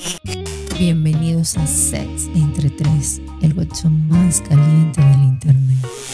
Bienvenidos a Sex entre Tres, el webshow más caliente del internet.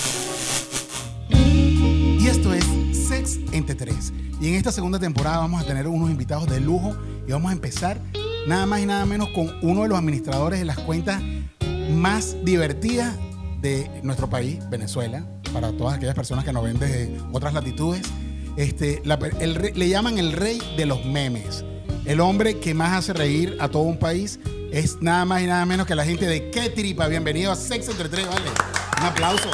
Y esto es Sex entre Tres. Y en esta segunda temporada vamos a tener unos invitados de lujo y vamos a empezar nada más y nada menos con uno de los administradores de las cuentas más divertidas de nuestro país, Venezuela, para todas aquellas personas que nos ven desde otras latitudes. Le llaman el rey de los memes. El hombre que más hace reír a todo un país es nada más y nada menos que la gente de Qué Tripa. Bienvenido a Sex entre Tres, ¿vale? Un aplauso.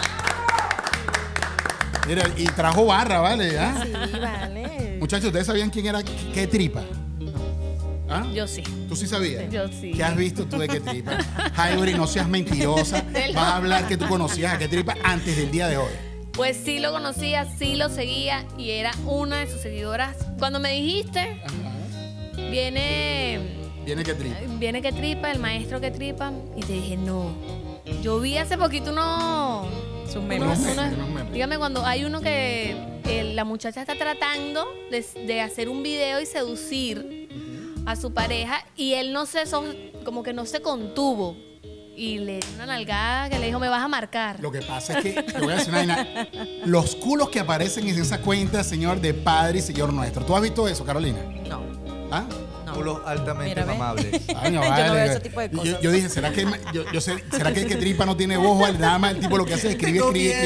Mira, y trajo barra, ¿vale? ¿Ah? Sí, vale. Muchachos, ¿ustedes sabían quién era Qué Tripa? ¿Ah? Yo sí. ¿Tú sí sabías? Yo sí. ¿Qué has visto tú de Qué Tripa? Jaiuri, no seas mentirosa. Vas a hablar que tú conocías a Qué Tripa antes del día de hoy. Pues sí lo conocía, sí lo seguía y era una de sus seguidoras. Cuando me dijiste, viene Qué Tripa, el maestro Qué Tripa, y te dije, no. Yo vi hace poquito Sus memes. Dígame, cuando hay uno que la muchacha está tratando de hacer un video y seducir a su pareja y él como que no se contuvo y le dio una nalgada que le dijo, me vas a marcar. Lo que pasa es que, te voy a decir una vaina, los culos que aparecen en esa cuenta, señor, de Padre y Señor Nuestro. ¿Tú has visto eso, Carolina? No. ¿Ah? No. Culos altamente Mira, ¿ves? mamables. Ay, no, Yo vale. no veo ese tipo de cosas. Yo dije, ¿será que Qué Tripa no tiene voz? ¿Vale? Nada más el tipo lo que hace es escribe.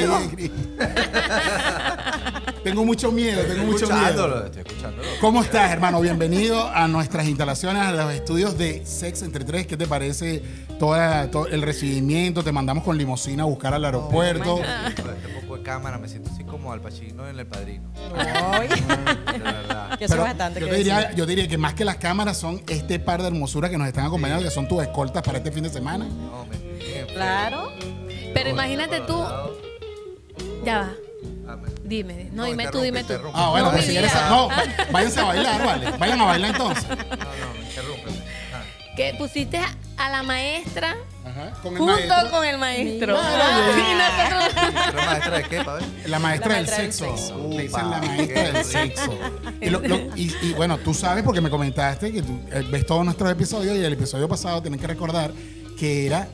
Tengo mucho miedo. Estoy escuchándolo. ¿Cómo estás, hermano? Bienvenido a nuestras instalaciones, a los estudios de Sex entre Tres. ¿Qué te parece todo el recibimiento? Te mandamos con limusina a buscar al aeropuerto. Con este poco de cámara me siento así como Al Pacino en El Padrino. Ay. De verdad. Que eso Pero es bastante. yo diría que más que las cámaras son este par de hermosuras que nos están acompañando, que son tus escoltas para este fin de semana. No, me bien, Claro. Pero imagínate tú, ya va, Amén. dime tú. Interrumpe. Ah, bueno, No, pues mi si quieres, vida. no, váyanse a bailar, ¿vale? Vayan a bailar entonces. No, interrúmpeme. Que pusiste a la maestra Ajá, con el junto maestro. con el maestro. Claro, Y ¿Pero maestra de qué, pa' ver? La maestra La del maestra del sexo. sexo. Le dicen la maestra Qué del rico. sexo. Y bueno, tú sabes porque me comentaste que tú ves todos nuestros episodios y el episodio pasado tienen que recordar que era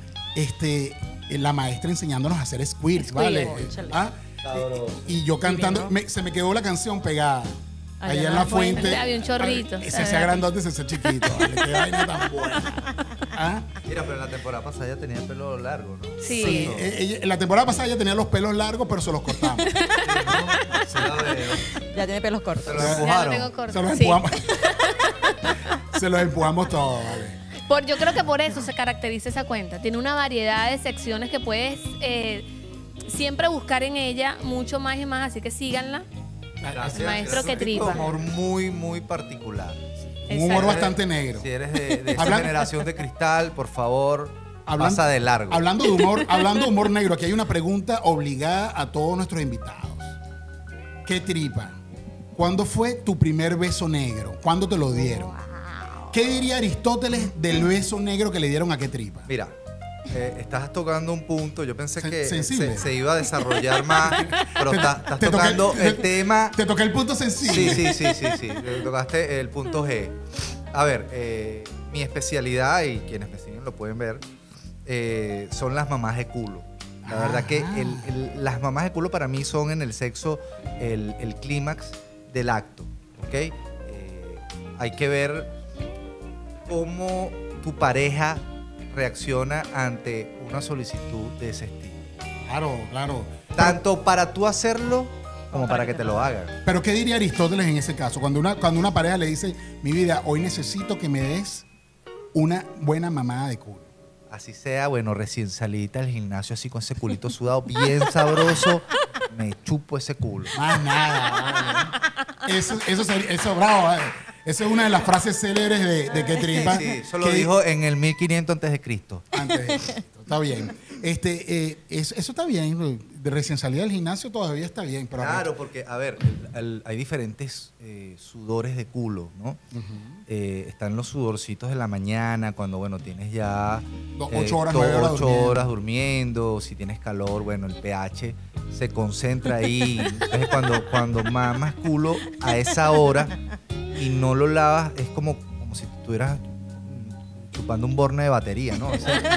la maestra enseñándonos a hacer squirts, ¿vale? Cónchale. ¿Ah? Y yo cantando, se me quedó la canción pegada. Allá en la fuente. Había un chorrito. Se hacía grandote y se hacía chiquito. ¿Vale? Qué vaina tan buena. ¿Ah? Mira, pero en la temporada pasada ya tenía el pelo largo, ¿no? Sí. En la temporada pasada ella tenía los pelos largos, pero se los cortamos. Sí, la veo. Ya tiene pelos cortos. Se lo Ya lo empujaron. tengo corto. Se los Sí. empujamos. Se los empujamos todos, ¿vale? Yo creo que por eso se caracteriza esa cuenta. Tiene una variedad de secciones que puedes siempre buscar en ella mucho más y más, así que síganla. Gracias. Maestro Es Qué un tipo Tripa. de humor muy, muy particular. Un humor Exacto. bastante negro. Si eres de esa Hablan- generación de cristal, por favor, Hablan- pasa de largo. Hablando de humor negro, aquí hay una pregunta obligada a todos nuestros invitados. ¿Qué tripa? ¿Cuándo fue tu primer beso negro? ¿Cuándo te lo dieron? ¿Qué diría Aristóteles del beso negro que le dieron a Qué Tripa? Mira, estás tocando un punto. Yo pensé que Sensible. se iba a desarrollar más, pero estás te toqué- tocando el te- tema. Te toqué el punto sensible. Sí. Tocaste el punto G. A ver, mi especialidad, y quienes me siguen lo pueden ver, son las mamás de culo. La verdad que las mamás de culo para mí son en el sexo el clímax del acto. ¿Ok? Hay que ver cómo tu pareja reacciona ante una solicitud de ese estilo. Claro. Tanto para tú hacerlo como para que te lo hagan. Pero ¿qué diría Aristóteles en ese caso? Cuando una pareja le dice, mi vida, hoy necesito que me des una buena mamada de culo. Así sea, bueno, recién salidita del gimnasio, así con ese culito sudado bien sabroso, me chupo ese culo. Más nada. ¿Vale? Eso bravo, ¿vale? Esa es una de las frases célebres de Qué Tripa. Sí, eso lo que dijo en el 1500 antes de Cristo. antes de Cristo. Está bien. Eso está bien. De recién salida del gimnasio todavía está bien. Pero Claro, porque, a ver, hay diferentes sudores de culo, ¿no? Están los sudorcitos de la mañana, cuando, bueno, tienes ya 8 horas, 9 horas 8 durmiendo. horas durmiendo. Si tienes calor, bueno, el pH se concentra ahí. Entonces, cuando mamas culo a esa hora y no lo lavas, es como si tuvieras chupando un borne de batería, ¿no?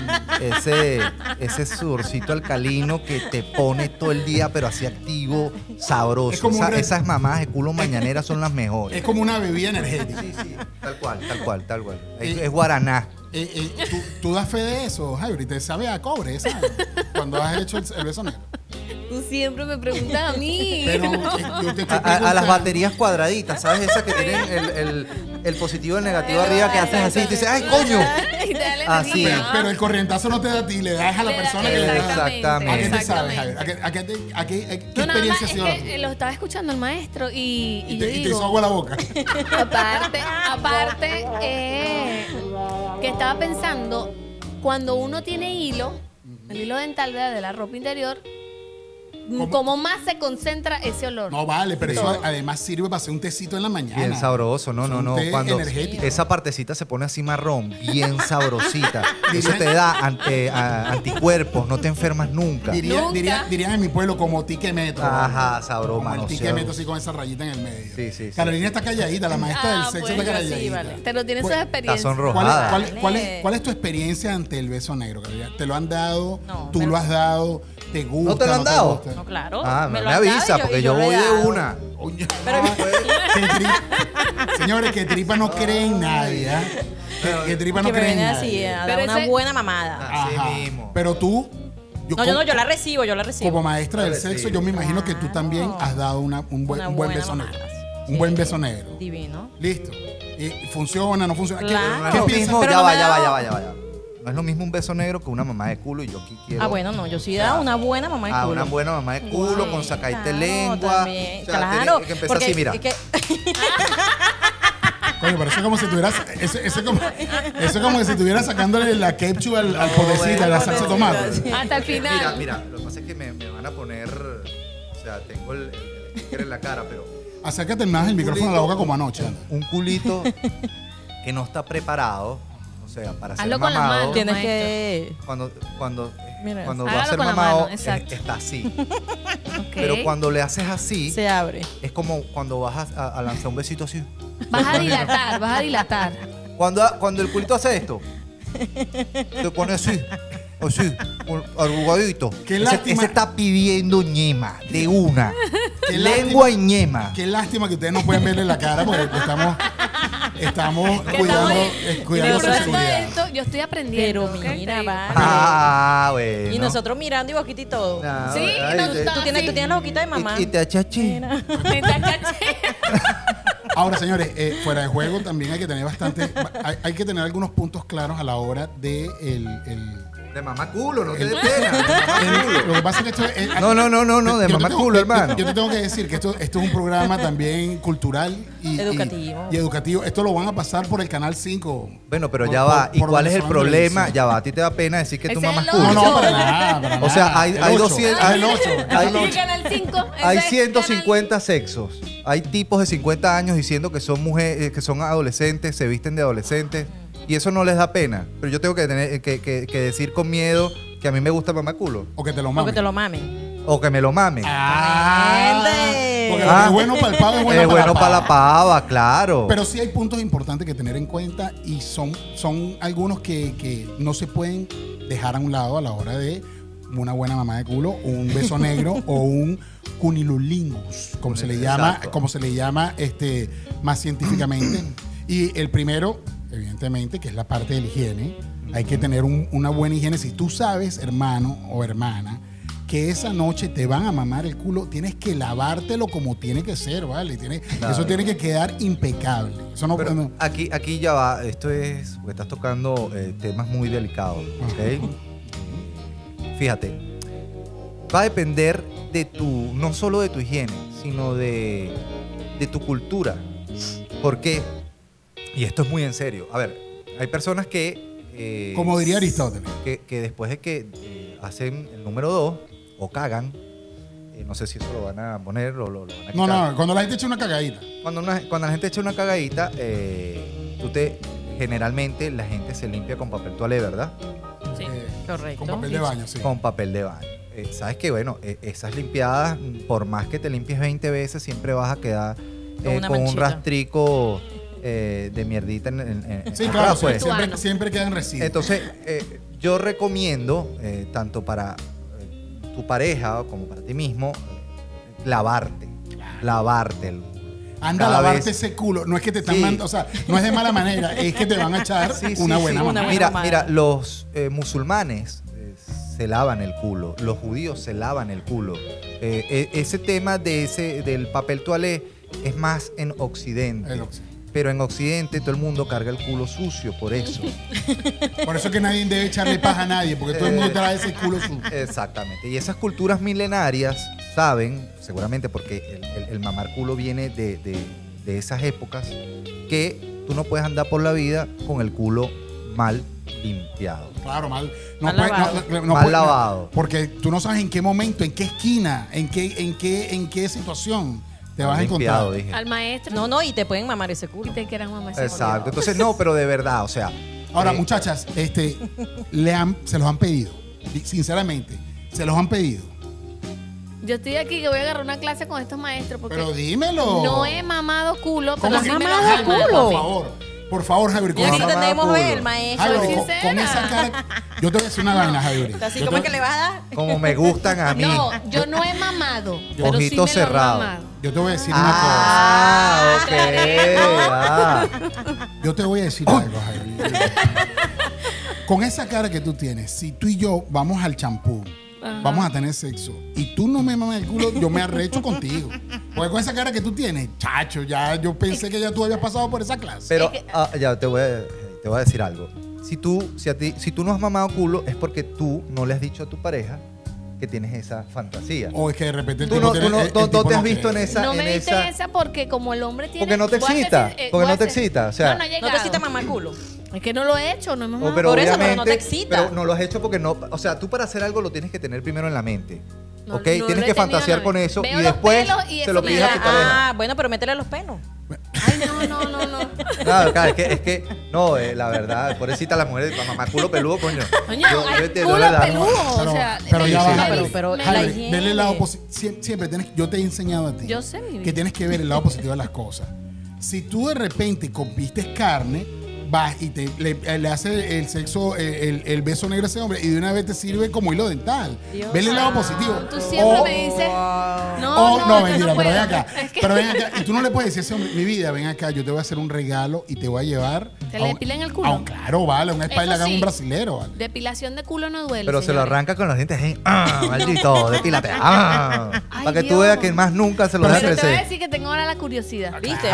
Ese sudorcito alcalino que te pone todo el día, pero así activo, sabroso. Es como Esas mamás de culo mañaneras son las mejores. Es como una bebida energética. Sí, sí, tal cual. Es guaraná. ¿Tú das fe de eso, Javi? ¿Te sabe a cobre, ¿sabes? Cuando has hecho el beso negro. Tú siempre me preguntas a mí. Pero yo te estoy A las preguntando. baterías cuadraditas, ¿sabes? Esas que tienen el positivo y el negativo arriba, que haces así y te dices, ¡ay, coño! Y te da la Así. energía. Pero el corrientazo no te da a ti, le das a la Le da- persona que le da. Exactamente. ¿A qué te sabes, Exactamente. Javier? ¿Qué No, nada más experiencia ha es sido? que lo estaba escuchando el maestro y Y yo te hizo digo, agua a la boca. aparte, que estaba pensando, cuando uno tiene hilo, el hilo dental de la ropa interior, como más se concentra ese olor. No vale, pero eso Todo. además sirve para hacer un tecito en la mañana. Bien sabroso, no. Un té Cuando energético. esa partecita se pone así marrón, bien sabrosita. Eso te da anticuerpos, no te enfermas nunca. Nunca. Dirían en mi pueblo como tiquemetro. Ajá, sabroso, Como el manoseado. tiquemetro así con esa rayita en el medio. Sí. Carolina está calladita, la maestra del sexo bueno, está sí, calladita. vale. Pero tiene sus ¿Cuál- Está experiencias. sonrojada. ¿Cuál es tu experiencia ante el beso negro, Carolina? ¿Te lo han dado? No, ¿Tú me lo lo- has dado? ¿Te gusta? ¿No te lo han dado? gusta? No, claro. Ah, me lo han avisa, dado y porque y yo lo he voy de dado. una. Oye, Pero- Señores, que tripa no cree en nadie, ¿ah? Que tripa no que me cree en viene nadie. así a Pero dar una ese- buena mamada. Así Ajá. mismo. Pero tú, Yo la recibo, yo la recibo. como maestra del Yo le sexo, sigo. yo me imagino que tú también has dado un buen, Una un buen buena beso negro. mamada. Un buen beso negro. Divino. Listo. ¿Y funciona, no funciona? Claro. No es ¿Qué lo piensas? mismo, Pero ya no va. me ha dado- No es lo mismo un beso negro que una mamá de culo y yo aquí quiero. Ah, bueno, no, yo sí he dado una buena mamá de culo. Una buena mamá de culo, Sí, con sacadita de claro, lengua. también. O sea, Claro, tiene que empezar porque así, mira. es que- Coño, pero eso es como si tuvieras. Eso es como si estuvieras sacándole la ketchup al potecito, a la salsa de tomate. Hasta el final. Mira, lo que pasa es que me van a poner. O sea, tengo el sticker en la cara, pero. Acércate más el micrófono a la boca como anoche. anda. Un culito que no está preparado, o sea, para ser Hazlo con la mamado. mano. Tienes maestro. que... Mira, cuando va hágalo a ser con la mamado, mano, exacto. está así. Ok. Pero cuando le haces así, Se abre. es como cuando vas a lanzar un besito así. Vas a dilatar. Cuando el culito hace esto, te pone así, arrugadito. Qué Ese lástima. está pidiendo ñema, de una. Qué Lengua lástima. y ñema. Qué lástima que ustedes no pueden verle la cara porque estamos Que cuidando, estamos- cuidando Pero su todo seguridad. esto, yo estoy aprendiendo. Pero ¿ok? mira, Te digo. va. Ah, bueno. Y nosotros mirando y boquita y todo. Ah, Sí, ay, no, te- tú Tú tienes la boquita de mamá. y te achachi. Mira. Me está caché. Ahora, señores, fuera de juego también hay que tener hay que tener algunos puntos claros a la hora de De mamá culo, no te des pena. de mamá culo. lo que pasa es que esto es... No, de yo te mamá tengo- culo, hermano. Yo te tengo que decir que esto es un programa también cultural y Educativo. y educativo. Esto lo van a pasar por el Canal 5. Bueno, pero Por- ya va. por- ¿Y por cuál es el Venezolana problema? Televisión. Ya va. A ti te da pena decir que tu Ese mamá es es el culo. No, ocho. para nada. Para O sea, nada. hay El 200 ocho, es el 8. Y Canal 5. Hay ese es 150 sexos. Hay tipos de 50 años diciendo que son mujeres, que son adolescentes, se visten de adolescentes. Y eso no les da pena. Pero yo tengo que tener que decir con miedo que a mí me gusta mamá culo. O que te lo O mames. que te lo mamen. O que me lo mamen. Porque lo que Ah. es bueno para el pavo es bueno Es para bueno la para la pava. pava, claro. Pero sí hay puntos importantes que tener en cuenta y son algunos que no se pueden dejar a un lado a la hora de una buena mamá de culo, o un beso negro o un cunilulingus, como se le llama, Exacto. más científicamente. Y el primero, evidentemente, que es la parte de la higiene. Hay que tener una buena higiene. Si tú sabes, hermano o hermana, que esa noche te van a mamar el culo, tienes que lavártelo como tiene que ser, ¿vale? Claro. Eso tiene que quedar impecable. Eso no, Pero no- aquí ya va. Esto es porque estás tocando temas muy delicados, ¿ok? Fíjate, va a depender de no solo de tu higiene, sino de tu cultura. ¿Por qué? Y esto es muy en serio. A ver, hay personas que... como diría Aristóteles. que después de que hacen el número 2 o cagan, no sé si eso lo van a poner o lo van a quitar. No, cuando la gente echa una cagadita. Cuando la gente echa una cagadita, generalmente la gente se limpia con papel toalé, ¿verdad? Sí, Eh, correcto. Con papel de baño, sí. Con papel de baño. Sabes que, bueno, esas limpiadas, por más que te limpies 20 veces, siempre vas a quedar Con una con un manchita. rastrico de mierdita Sí, atrás, claro, pues. siempre quedan residuos. Entonces, yo recomiendo, tanto para tu pareja como para ti mismo, lavarte. Lavarte el Anda a cada lavarte vez. ese culo. No es que te están Sí. mandando, o sea, no es de mala manera, es que te van a echar una buena una manera. buena- Mira, los musulmanes se lavan el culo, los judíos se lavan el culo. Ese tema del papel toalé es más en Occidente. El Occidente. Pero en Occidente todo el mundo carga el culo sucio, por eso. Por eso es que nadie debe echarle paja a nadie, porque todo el mundo trae ese culo sucio. Exactamente. Y esas culturas milenarias saben, seguramente porque el mamar culo viene de esas épocas, que tú no puedes andar por la vida con el culo mal limpiado. Claro, mal. Mal lavado. Mal lavado. Porque tú no sabes en qué momento, en qué esquina, en qué situación te vas a Limpiado, encontrar. dije. Al maestro No, y te pueden mamar ese y culo. te quieran mamá ese Exacto. Entonces, no, pero de verdad, o sea. Ahora, eh, muchachas, se los han pedido. Sinceramente, se los han pedido. Yo estoy aquí que voy a agarrar una clase con estos maestros porque Pero dímelo. no he mamado culo, ¿Cómo pero que sí me mamado lo han culo? mamado. Por favor, Javier. Y así mamá tenemos culo. el maestro. Javier, Soy con sincera. esa cara. Yo te voy a decir una vaina, Javier. Así Yo como te- es que le vas a dar. como me gustan a mí. No, yo no he mamado, pero sí Ojito me cerrado. lo he mamado. Yo te voy a decir Ah, ok. Ah. una cosa. Yo te voy a decir algo, Javier. Con esa cara que tú tienes, si tú y yo vamos al champú, Ajá. vamos a tener sexo, y tú no me mamas el culo, yo me arrecho contigo. Porque con esa cara que tú tienes, chacho, ya yo pensé que ya tú habías pasado por esa clase. Pero ya te voy a decir algo. Si tú no has mamado culo, es porque tú no le has dicho a tu pareja que tienes esa fantasía. O es que de repente el Tú tipo no, tiene- tú no- el no tipo te has no visto en quiere. esa. No en me diste esa- esa porque como el hombre tiene... Porque no te voy a excita, decir, porque voy a no te hacer- excita, o sea- no ha No te llegado. excita mamar culo. Es que no lo he hecho, no hemos Oh, mamado. pero Por eso, pero obviamente, no te excita. pero no lo has hecho porque no. O sea, tú para hacer algo lo tienes que tener primero en la mente. No, ¿Ok? no Tienes lo he que tenido fantasear en la con mente. eso Veo y los después pelos y se eso lo me pides a tu da- pareja. Ah, bueno, pero métele los pelos. Ay, no. Claro, es que no, la verdad, pobrecita la mujer, para mamar culo peludo, coño. Coño, hay entiendo culo la edad. peludo, Pero- o sea... pero ya me- va, me- pero me- la Javier, higiene. denle el lado positivo. Siempre yo te he enseñado a ti. Yo sé, mi vida. Que tienes que ver el lado positivo de las cosas. Si tú de repente compistes carne, vas y le haces el sexo, el beso negro a ese hombre y de una vez te sirve como hilo dental. Dios. Vele el lado positivo. Tú siempre O- me dices... No, mentira, pero puedo. ven acá. Es que Pero ven acá. Y tú no le puedes decir a ese hombre, mi vida, ven acá, yo te voy a hacer un regalo y te voy a llevar. ¿Te a le un- depilan el culo? a un- claro, vale, a un spa y Eso le hagan sí. un brasilero, vale. depilación de culo no duele, Pero se lo señores. arranca con los dientes ahí. ¡Ah, maldito! Depílate. ¡Ah! Ay, Para que tú Dios. veas que más nunca se lo Pero deja Pero te voy a crecer. decir que tengo ahora la curiosidad. ¿Viste?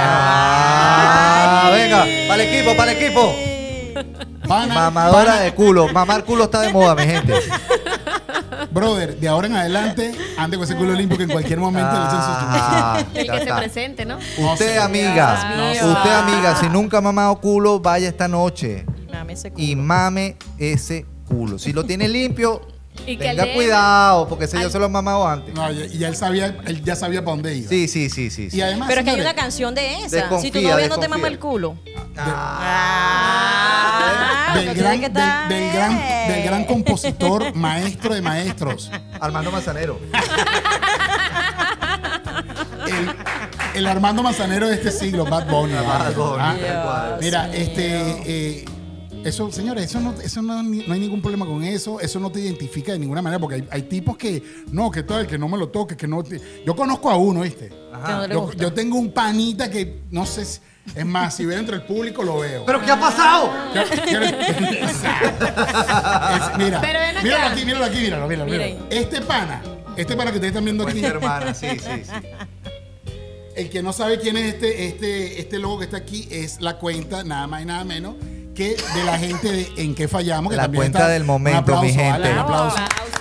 Ah, Ay. venga, para el equipo, para el equipo. Pana, Mamadora pana, de culo. Mamar culo está de moda, mi gente. brother, de ahora en adelante, ande con ese culo limpio que en cualquier momento le echan Ah, El ya que se está. presente, ¿no? No Usted, sé. amiga, Dios mío. usted, amiga, si nunca ha mamado culo, vaya esta noche Mame ese culo. y mame ese culo. Si lo tiene limpio, Y que tenga le- cuidado, porque ese yo Ay. se lo he mamado antes. No, y ya él ya sabía para dónde iba. Sí, sí, sí, sí. Y sí. además, Pero es que hay señores, una canción de esa. Desconfía, Si tu novia no te desconfía. mama el culo. del, pero gran, tiene que estar del gran compositor, maestro de maestros, Armando Manzanero. el Armando Manzanero de este siglo, Bad Bunny. Bad Bunny, Ah, tal cual. Mira, mío. eso, señores, eso no hay ningún problema con eso. Eso no te identifica de ninguna manera, porque hay tipos que no me lo toques, que no. Yo conozco a uno, ¿viste? Que no le Yo, gusta. yo tengo un panita que no sé, es más, si veo entre el público lo veo. ¿Pero qué ha pasado? Mira, Pero ven acá. míralo aquí, míralo. Miren. Este pana que ustedes están viendo Pues aquí, mi hermana, sí, sí, sí. el que no sabe quién es este logo que está aquí, es la cuenta, nada más y nada menos, que de la gente de En Qué Fallamos. Que La también cuenta está- del momento, un aplauso, mi gente. vale, un aplauso.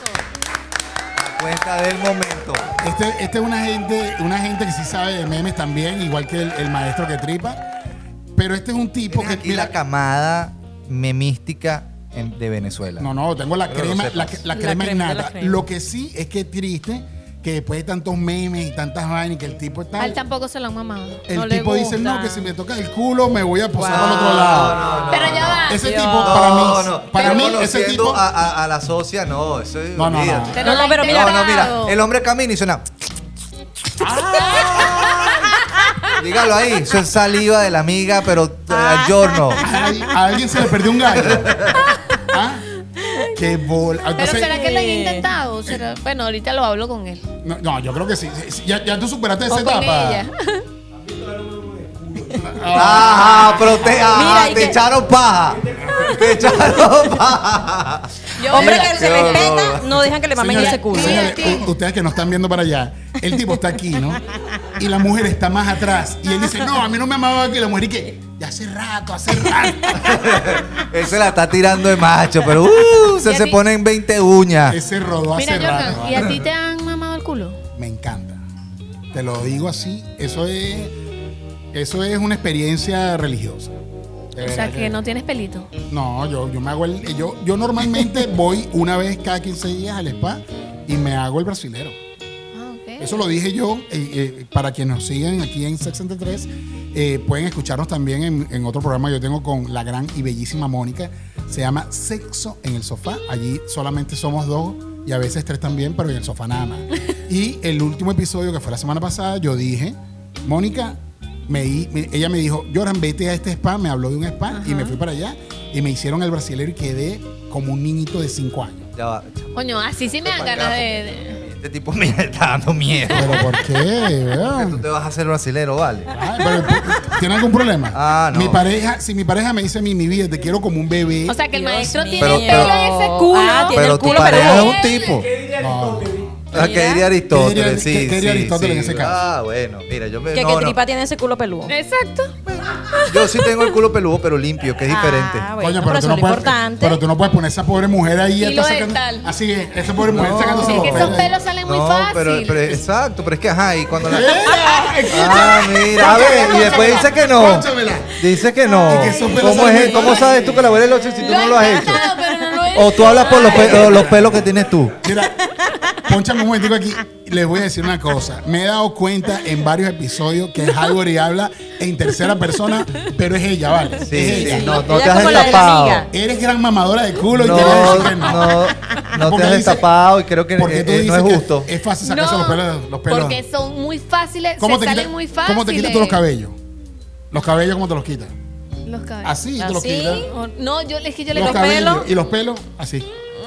Cuenta del momento. Este es una gente que sí sabe de memes también, igual que el maestro que tripa. Pero este es un tipo Tienes que, aquí la camada memística de Venezuela. no, tengo la Pero lo crema, sepas. la La crema crema de la innata. crema. Lo que sí es que es triste que después de tantos memes y tantas vainas que el tipo está. A él tampoco se lo han mamado. El no le tipo dice, gusta. no, que si me toca el culo me voy a posar Wow. al otro lado. Pero ya va. Ese Dios. tipo, para mí, para Pero mí, ese conociendo tipo. a la socia, no, eso es. No, no, no. olvídate. Pero No, la pero mira, No, no, mira, intentado. el hombre camina y suena. Dígalo ahí, eso es saliva de la amiga, pero al giorno. A alguien se le perdió un gallo. ¿Ah? Qué bola. Pero Entonces, ¿será que lo han intentado? ¿Será? Bueno, ahorita lo hablo con él. no, yo creo que sí. Ya tú superaste esa O con etapa. ella. Ajá, pero Mira, y te que- echaron paja. Te echaron paja. Hombre Mira, que se qué respeta, horror. no dejan que le mamen Señores, ese culo. señores, Sí. ustedes que no están viendo para allá, el tipo está aquí, ¿no? Y la mujer está más atrás. Y él dice, no, a mí no me amaba aquí. La mujer, y que, ya hace rato. Él se la está tirando de macho, pero ¿Y a se ti? ponen 20 uñas. Ese rodó Mira, hace rato. Jordan, ¿y a ti te han mamado el culo? Me encanta. Te lo digo así. Eso es una experiencia religiosa. De O verdad sea, que no tienes pelito. No, yo me hago yo normalmente voy una vez cada 15 días al spa y me hago el brasilero. Ah, ok. Eso lo dije yo, para quienes nos siguen aquí en Sex Entre 3, pueden escucharnos también en otro programa que yo tengo con la gran y bellísima Mónica. Se llama Sexo en el Sofá. Allí solamente somos 2 y a veces 3 también, pero en el sofá nada más. Y el último episodio, que fue la semana pasada, yo dije, Mónica, ella me dijo, Jordan, vete a este spa. Me habló de un spa y me fui para allá y me hicieron el brasilero y quedé como un niñito de 5 años. Ya va. Coño, así sí me dan ganas de... Este tipo me está dando miedo. ¿Pero por qué? ¿verdad? Tú te vas a hacer brasilero, ¿vale? Ay, pero, ¿tiene algún problema? Ah, no. Si mi pareja me dice mi vida, te quiero como un bebé. O sea, que el Dios maestro mío. tiene Pero- pelo en ese culo. Ah, tiene Pero el tu culo pareja es peludo. un tipo. No. Ah, ¿qué diría Aristóteles? ¿Qué diría Aristóteles en ese caso? Ah, bueno, mira, yo me. Que no, no. tripa tiene ese culo peludo. Exacto. Yo sí tengo el culo peludo, pero limpio, que es diferente. Ah, bueno, Coño, pero tú eso no es lo puedes, importante. pero tú no puedes poner a esa pobre mujer ahí. Hilo está dental. así es, esa pobre mujer No. sacándose Es los que pelos. esos pelos salen muy No, fácil. pero exacto, pero es que ajá, y cuando la. ¡Escucha! Ah, mira, a ver, y después dice que no. Pónchamela. Dice que no. Y que esos pelos ¿Cómo, salen es, muy ¿Cómo sabes tú que la huele el 8 si tú no lo has hecho? intentado, pero no lo he O tú hablas por los pelos que tienes tú. Mira, pónchame un momentico aquí. Les voy a decir una cosa. Me he dado cuenta en varios episodios que Halvori habla en tercera persona, pero es ella, ¿vale? Sí, es sí, ella. no Ella te has como la de la destapado. amiga. Eres gran mamadora de culo y No, te voy a decir que no. no Porque te has dice- destapado y creo que Porque tú no dices es que justo. es fácil sacarse los pelos. Porque son muy fáciles, ¿Cómo se te salen quitas- muy fáciles. ¿Cómo te quitas tú los cabellos? Los cabellos, ¿cómo te los quitas? Los cabellos. Así te los ¿Así? quitas. No, es que yo le Los corto cabellos. pelo. ¿Y los pelos? Así.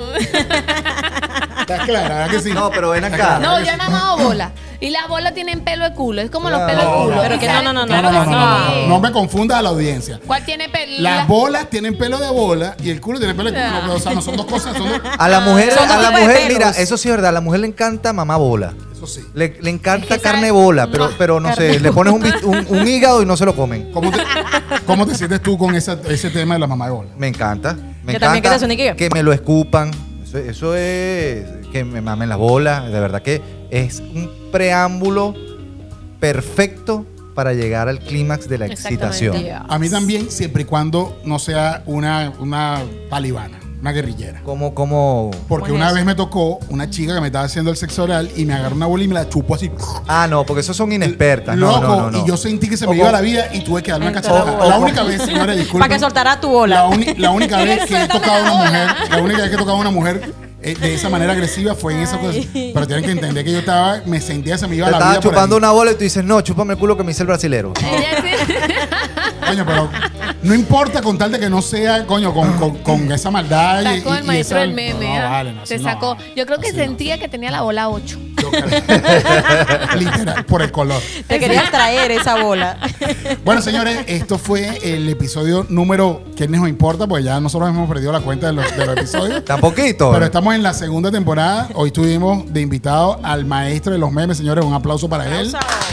¿Estás clara? ¿Verdad que sí? No, pero ven ¿Estás acá. clara? No, yo he mamado bola. Y las bolas tienen pelo de culo. Es como los Claro. pelos de culo. Pero que no, no, no, Claro No, no, que no, no, sí. no, no me confundas a la audiencia. ¿Cuál tiene pelo? Las bolas tienen pelo de bola y el culo tiene pelo de culo. Ah. O sea, no son dos cosas, son dos. A la mujer, Son dos tipos de mira, pelos. eso sí es verdad, a la mujer le encanta mamá bola. Eso sí. Le encanta Es que carne sabe- bola, no, pero no sé, le pones un hígado y no se lo comen. ¿Cómo te sientes tú con ese tema de la mamá de bola? Me encanta. Me Que también encanta quieres un hígado. que me lo escupan. Eso es que me mamen las bolas. De verdad que es un preámbulo perfecto para llegar al clímax de la Exactamente. excitación. Yeah. A mí también, siempre y cuando no sea una talibana, una guerrillera. Como Porque ¿Cómo es una eso? vez me tocó una chica que me estaba haciendo el sexo oral y me agarró una bola y me la chupó así. Ah, no, porque esos son inexpertas. No, Loco, no, no, no. y yo sentí que se me O iba con- la vida y tuve que darle una Entonces, cachetada. La única vez, señores, disculpen. Para que soltara tu bola. La única vez que he Suéltame tocado a la una bola. mujer, la única vez que he tocado a una mujer de esa manera agresiva fue en esa cosa. Pero tienen que entender que yo me sentía, se me iba Te la estaba vida por chupando ahí. una bola y tú dices, no, chúpame el culo que me hice el brasilero. Ella sí. Coño, pero no importa con tal de que no sea, coño, con esa maldad. Sacó el maestro esa- del meme. No, ¿ah? vale, no, Se así no. sacó. Yo creo que Así sentía que tenía la bola 8. Yo creo. Literal, por el color. Te querías traer esa bola. Bueno, señores, esto fue el episodio número, ¿qué nos importa? Pues ya nosotros hemos perdido la cuenta de los episodios. Tan poquito. Pero estamos en la segunda temporada. Hoy tuvimos de invitado al maestro de los memes, señores. Un aplauso para él.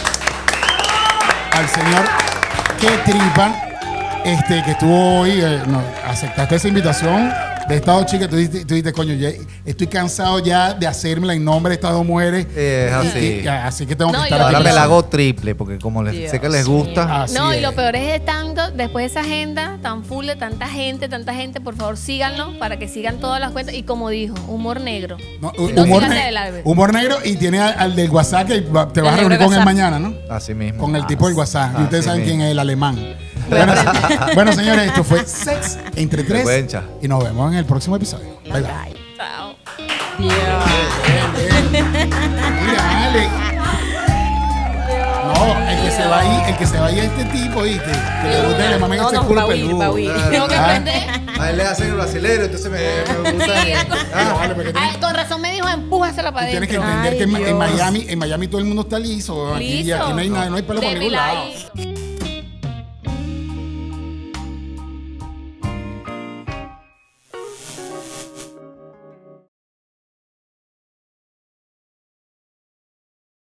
Al señor Que Tripa, que estuvo hoy. Aceptaste esa invitación de estas dos chicas. Tú dijiste, coño, estoy cansado ya de hacérmela en nombre de estas dos mujeres. Es así. Así que tengo No, que y estar lo aquí. Ahora me Dios. la hago triple, porque como sé que les gusta. Así No, y es. lo peor es de tanto, después de esa agenda tan full de tanta gente, por favor síganlo para que sigan todas las cuentas. Y como dijo, humor negro. No, No humor, sigas el Albert. humor negro y tiene al del WhatsApp que te vas a negro reunir de con él WhatsApp. mañana, ¿no? Así mismo. Con el tipo del WhatsApp. Y ustedes Así saben mismo. quién es, el alemán. Bueno, señores, esto fue Sex Entre Tres. Vergüenza. Y nos vemos en el próximo episodio. Bye, bye. Chao. Yeah. Mira, Ale. No, No, el que se vaya este tipo, ¿viste? Que le gusta que le mamen ese va culo a huir, peludo. va a huir. Tengo que Ah. aprender. A él le hacen el brasilero, entonces me gusta. Sí, No, vale, porque Ay, con razón me dijo, empújasela para Tú tienes que adentro. entender Ay, que en Dios. Miami todo el mundo está liso. Aquí Liso. no hay nada, no hay pelo por Baby ningún lado. light.